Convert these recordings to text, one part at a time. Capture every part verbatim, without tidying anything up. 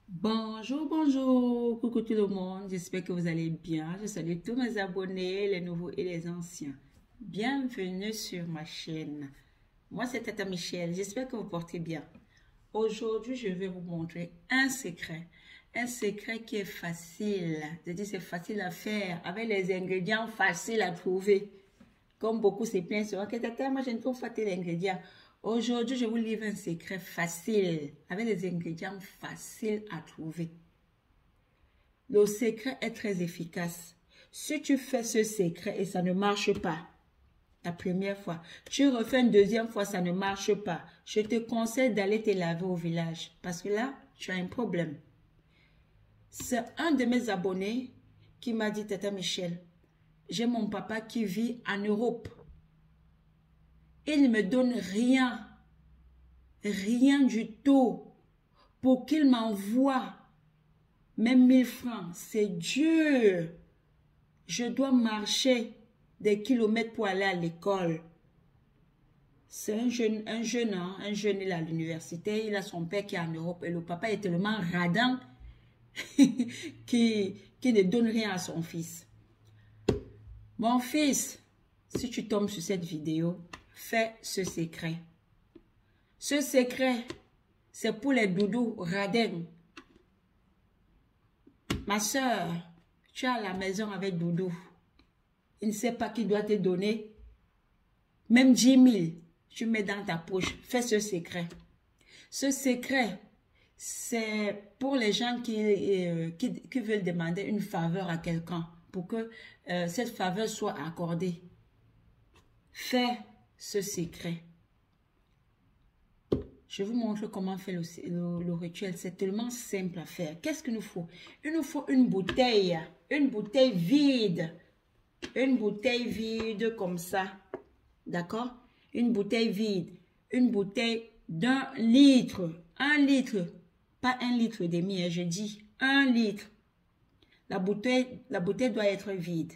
Bonjour, bonjour, coucou tout le monde, j'espère que vous allez bien. Je salue tous mes abonnés, les nouveaux et les anciens. Bienvenue sur ma chaîne. Moi, c'est Tata Michel, j'espère que vous portez bien. Aujourd'hui, je vais vous montrer un secret. Un secret qui est facile. Je dis c'est facile à faire, avec les ingrédients faciles à trouver. Comme beaucoup se plaignent sur que Tata, moi je ne trouve pas tes ingrédients. Aujourd'hui, je vous livre un secret facile, avec des ingrédients faciles à trouver. Le secret est très efficace. Si tu fais ce secret et ça ne marche pas, la première fois, tu refais une deuxième fois, ça ne marche pas, je te conseille d'aller te laver au village, parce que là, tu as un problème. C'est un de mes abonnés qui m'a dit, Tata Michel, j'ai mon papa qui vit en Europe. Il ne me donne rien, rien du tout, pour qu'il m'envoie même mille francs. C'est dur. Je dois marcher des kilomètres pour aller à l'école. C'est un jeune, un jeune, hein, un jeune, il est à l'université, il a son père qui est en Europe et le papa est tellement radin qui, qui ne donne rien à son fils. Mon fils, si tu tombes sur cette vidéo, fais ce secret. Ce secret, c'est pour les doudous radins. Ma soeur, tu es à la maison avec doudou. Il ne sait pas qui doit te donner. Même dix mille, tu mets dans ta poche. Fais ce secret. Ce secret, c'est pour les gens qui, euh, qui, qui veulent demander une faveur à quelqu'un pour que euh, cette faveur soit accordée. Fais ce secret. Je vous montre comment faire le, le, le rituel. C'est tellement simple à faire. Qu'est-ce qu'il nous faut? Il nous faut une bouteille. Une bouteille vide. Une bouteille vide comme ça. D'accord? Une bouteille vide. Une bouteille d'un litre. Un litre. Pas un litre et demi, hein, je dis un litre. La bouteille, la bouteille doit être vide.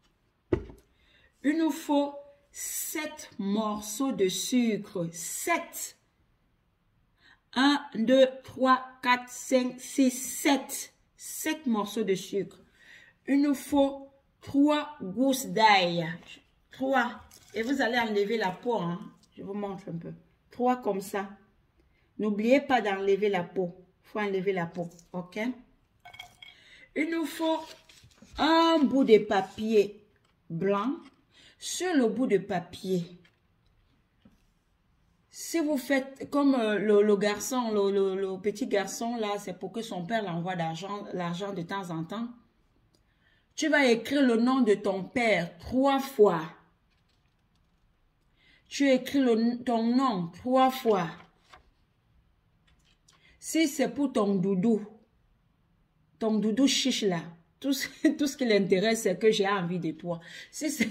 Il nous faut sept morceaux de sucre. sept. un, deux, trois, quatre, cinq, six, sept. sept morceaux de sucre. Il nous faut trois gousses d'ail. trois. Et vous allez enlever la peau. Hein? Je vous montre un peu. trois comme ça. N'oubliez pas d'enlever la peau. Il faut enlever la peau. OK? Il nous faut un bout de papier blanc. Sur le bout de papier, si vous faites comme euh, le, le garçon, le, le, le petit garçon là, c'est pour que son père l'envoie d'argent, l'argent de temps en temps. Tu vas écrire le nom de ton père trois fois. Tu écris le, ton nom trois fois. Si c'est pour ton doudou, ton doudou chiche là, tout ce, tout ce qui l'intéresse, c'est que j'ai envie de toi. Si c'est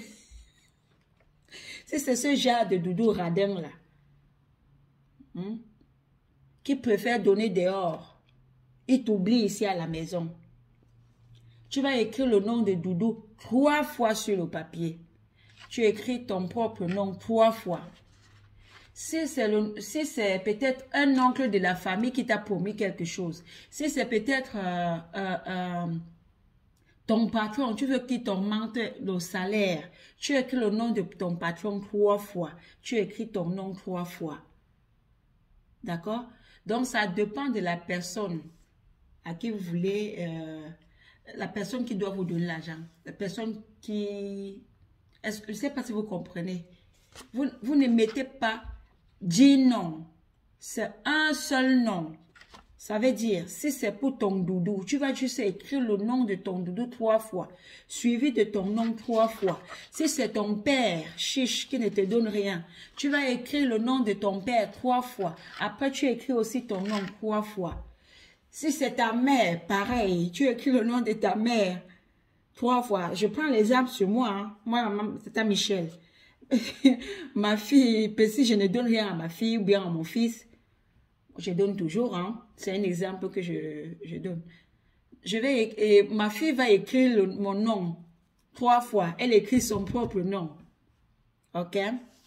si c'est ce genre de doudou radin là, Hmm? qui préfère donner dehors, il t'oublie ici à la maison. Tu vas écrire le nom de doudou trois fois sur le papier. Tu écris ton propre nom trois fois. Si c'est si c'est peut-être un oncle de la famille qui t'a promis quelque chose, si c'est peut-être euh, euh, euh, ton patron, tu veux qu'il t'augmente le salaire, tu écris le nom de ton patron trois fois. Tu écris ton nom trois fois. D'accord? Donc, ça dépend de la personne à qui vous voulez, euh, la personne qui doit vous donner l'argent. La personne qui... Est-ce que, je ne sais pas si vous comprenez. Vous, vous ne mettez pas dix noms. C'est un seul nom. Ça veut dire, si c'est pour ton doudou, tu vas juste écrire le nom de ton doudou trois fois, suivi de ton nom trois fois. Si c'est ton père, chiche, qui ne te donne rien, tu vas écrire le nom de ton père trois fois. Après, tu écris aussi ton nom trois fois. Si c'est ta mère, pareil, tu écris le nom de ta mère trois fois. Je prends l'exemple sur moi, hein. Moi, c'est ta Michel. Ma fille, si je ne donne rien à ma fille ou bien à mon fils, je donne toujours, hein. C'est un exemple que je, je donne. Je vais, et ma fille va écrire le, mon nom trois fois. Elle écrit son propre nom. OK?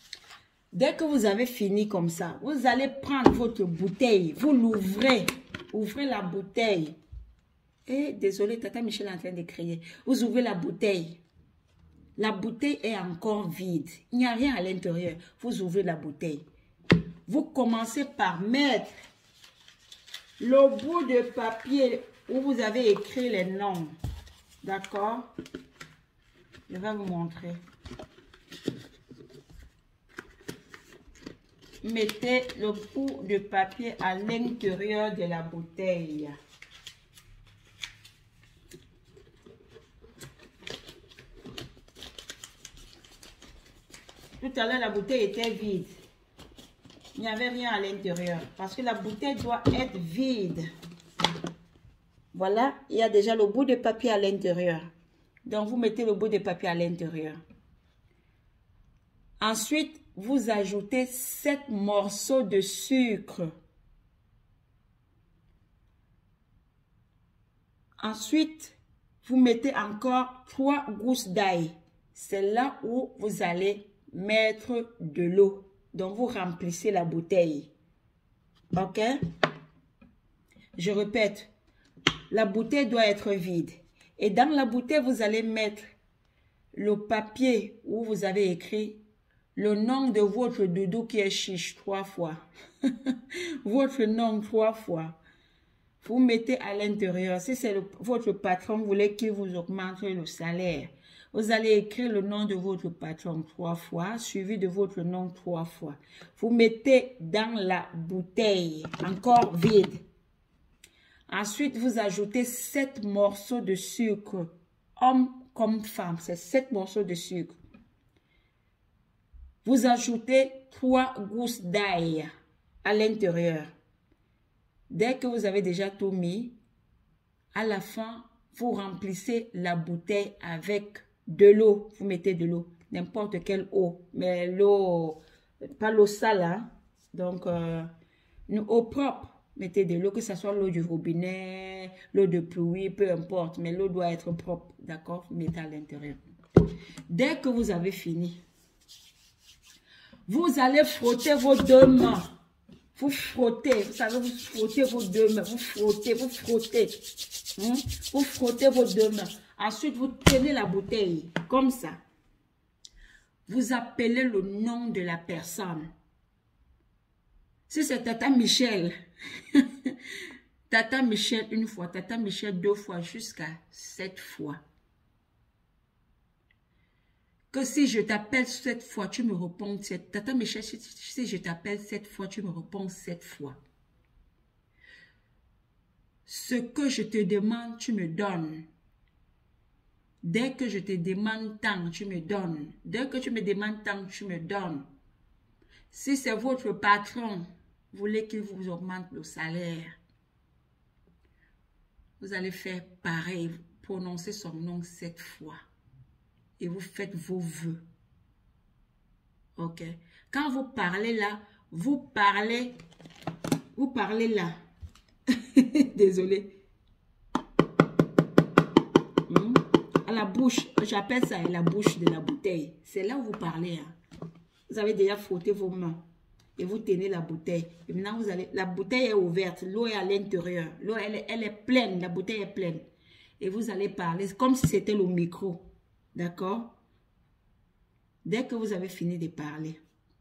Dès que vous avez fini comme ça, vous allez prendre votre bouteille, vous l'ouvrez, ouvrez la bouteille. Et désolé, Tata Michel est en train de crier. Vous ouvrez la bouteille. La bouteille est encore vide. Il n'y a rien à l'intérieur. Vous ouvrez la bouteille. Vous commencez par mettre le bout de papier où vous avez écrit les noms. D'accord? Je vais vous montrer. Mettez le bout de papier à l'intérieur de la bouteille. Tout à l'heure, la bouteille était vide. Il n'y avait rien à l'intérieur. Parce que la bouteille doit être vide. Voilà, il y a déjà le bout de papier à l'intérieur. Donc, vous mettez le bout de papier à l'intérieur. Ensuite, vous ajoutez sept morceaux de sucre. Ensuite, vous mettez encore trois gousses d'ail. C'est là où vous allez mettre de l'eau. Donc, vous remplissez la bouteille. OK? Je répète, la bouteille doit être vide. Et dans la bouteille, vous allez mettre le papier où vous avez écrit le nom de votre doudou qui est chiche trois fois. Votre nom trois fois. Vous mettez à l'intérieur. Si c'est votre patron, vous voulez qu'il vous augmente le salaire. Vous allez écrire le nom de votre patron trois fois, suivi de votre nom trois fois. Vous mettez dans la bouteille, encore vide. Ensuite, vous ajoutez sept morceaux de sucre. Homme comme femme, c'est sept morceaux de sucre. Vous ajoutez trois gousses d'ail à l'intérieur. Dès que vous avez déjà tout mis, à la fin, vous remplissez la bouteille avec de l'eau. Vous mettez de l'eau, n'importe quelle eau, mais l'eau, pas l'eau sale, hein? Donc, euh, une eau propre. Mettez de l'eau, que ce soit l'eau du robinet, l'eau de pluie, peu importe, mais l'eau doit être propre, d'accord? Mettez à l'intérieur. Dès que vous avez fini, vous allez frotter vos deux mains. Vous frottez, vous savez, vous frottez vos deux mains, vous frottez, vous frottez. Hein? Vous frottez vos deux mains. Ensuite, vous tenez la bouteille, comme ça. Vous appelez le nom de la personne. Si c'est Tata Michel, Tata Michel une fois, Tata Michel deux fois, jusqu'à sept fois. Que si je t'appelle sept fois, tu me réponds sept. Tata Michel, si, si je t'appelle sept fois, tu me réponds sept fois. Ce que je te demande, tu me donnes. Dès que je te demande tant, tu me donnes. Dès que tu me demandes tant, tu me donnes. Si c'est votre patron, vous voulez qu'il vous augmente le salaire, vous allez faire pareil, prononcer son nom sept fois. Et vous faites vos vœux. Ok. Quand vous parlez là, vous parlez, vous parlez là. Désolé. Hmm? À la bouche, j'appelle ça la bouche de la bouteille. C'est là où vous parlez. Hein. Vous avez déjà frotté vos mains. Et vous tenez la bouteille. Et maintenant, vous allez, la bouteille est ouverte. L'eau est à l'intérieur. L'eau, elle, elle est pleine. La bouteille est pleine. Et vous allez parler comme si c'était le micro. D'accord? Dès que vous avez fini de parler,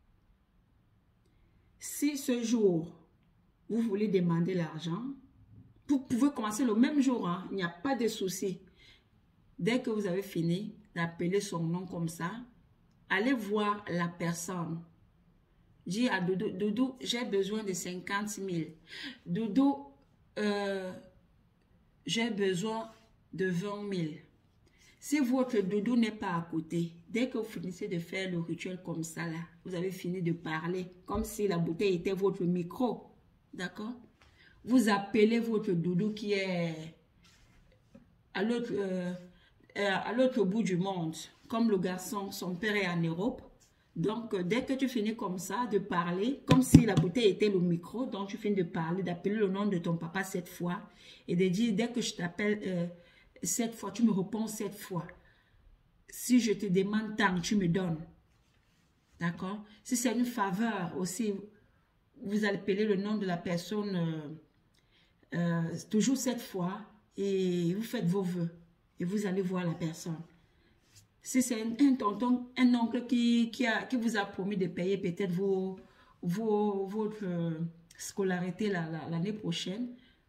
si ce jour, vous voulez demander l'argent, vous pouvez commencer le même jour. Hein? Il n'y a pas de souci. Dès que vous avez fini d'appeler son nom comme ça, allez voir la personne. Dis à Doudou, Doudou, j'ai besoin de cinquante mille. Doudou, euh, j'ai besoin de vingt mille. Si votre doudou n'est pas à côté, dès que vous finissez de faire le rituel comme ça, là, vous avez fini de parler, comme si la bouteille était votre micro. D'accord? Vous appelez votre doudou qui est à l'autre euh, à l'autre bout du monde. Comme le garçon, son père est en Europe. Donc, dès que tu finis comme ça, de parler, comme si la bouteille était le micro, donc tu finis de parler, d'appeler le nom de ton papa cette fois, et de dire, dès que je t'appelle euh, cette fois, tu me réponds cette fois. Si je te demande tant, tu me donnes. D'accord? Si c'est une faveur aussi, vous appelez le nom de la personne euh, euh, toujours cette fois et vous faites vos vœux et vous allez voir la personne. Si c'est un, un tonton, un oncle qui, qui, a, qui vous a promis de payer peut-être vos, vos, votre euh, scolarité l'année la, la, prochaine,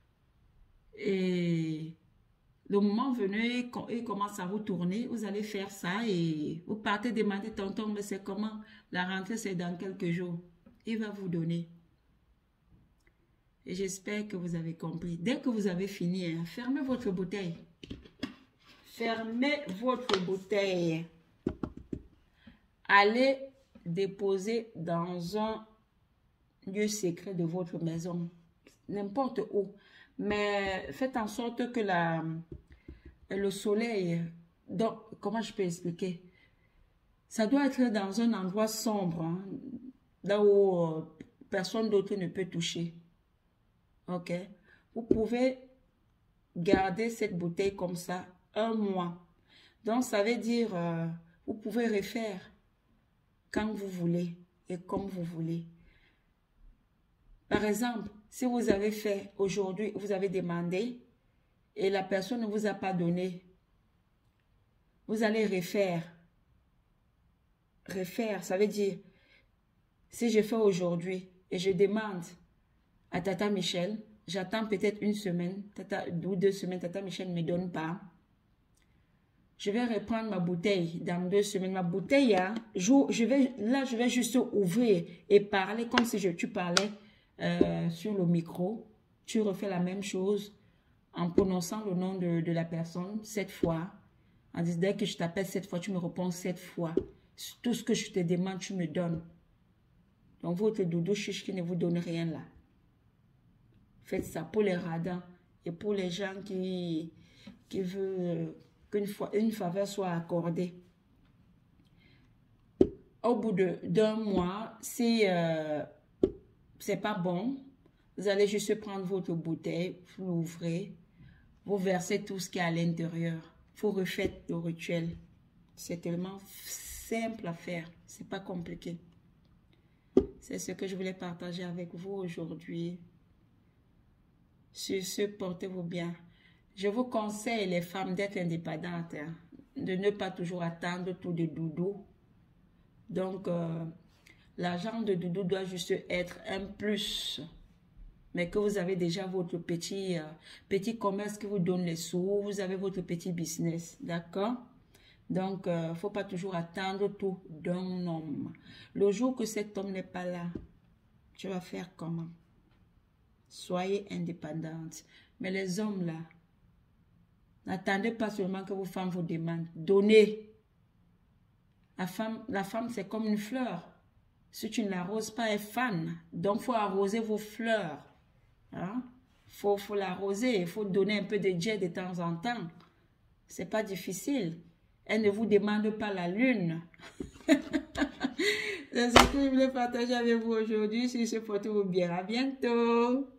et le moment venu, quand il commence à vous tourner, vous allez faire ça et vous partez demander tonton, mais c'est comment? La rentrée, c'est dans quelques jours. Il va vous donner. Et j'espère que vous avez compris. Dès que vous avez fini, hein, fermez votre bouteille. Fermez votre bouteille. Allez déposer dans un lieu secret de votre maison. N'importe où. Mais faites en sorte que la, le soleil... Donc, comment je peux expliquer? Ça doit être dans un endroit sombre. Hein, là où euh, personne d'autre ne peut toucher. Ok? Vous pouvez garder cette bouteille comme ça un mois. Donc, ça veut dire, euh, vous pouvez refaire quand vous voulez et comme vous voulez. Par exemple, si vous avez fait aujourd'hui, vous avez demandé et la personne ne vous a pas donné, vous allez refaire. Refaire, ça veut dire, si je fais aujourd'hui et je demande à Tata Michel, j'attends peut-être une semaine tata, ou deux semaines, Tata Michel ne me donne pas. Je vais reprendre ma bouteille dans deux semaines. Ma bouteille, hein, je, je vais, là, je vais juste ouvrir et parler comme si je, tu parlais euh, sur le micro. Tu refais la même chose en prononçant le nom de, de la personne sept fois. En disant, dès que je t'appelle sept fois, tu me réponds sept fois. Tout ce que je te demande, tu me donnes. Donc, votre doudou chiche qui ne vous donne rien là. Faites ça pour les radins et pour les gens qui, qui veulent qu'une une faveur soit accordée. Au bout d'un mois, si euh, c'est pas bon, vous allez juste prendre votre bouteille, vous l'ouvrez, vous versez tout ce qui est à l'intérieur. Vous refaites le rituel. C'est tellement simple à faire. C'est pas compliqué. C'est ce que je voulais partager avec vous aujourd'hui. Sur ce, portez-vous bien. Je vous conseille, les femmes, d'être indépendantes, hein, de ne pas toujours attendre tout de doudou. Donc, euh, l'argent de doudou doit juste être un plus. Mais que vous avez déjà votre petit, euh, petit commerce qui vous donne les sous, vous avez votre petit business, d'accord? Donc, il euh, ne faut pas toujours attendre tout d'un homme. Le jour que cet homme n'est pas là, tu vas faire comment? Soyez indépendante. Mais les hommes là, n'attendez pas seulement que vos femmes vous demandent. Donnez. La femme, la femme c'est comme une fleur. Si tu ne l'arroses pas, elle fane. Donc, il faut arroser vos fleurs. Hein? Faut, faut l'arroser. Il faut donner un peu de jet de temps en temps. C'est pas difficile. Elle ne vous demande pas la lune. C'est ce que je voulais partager avec vous aujourd'hui. Si ce portez-vous bien. À bientôt.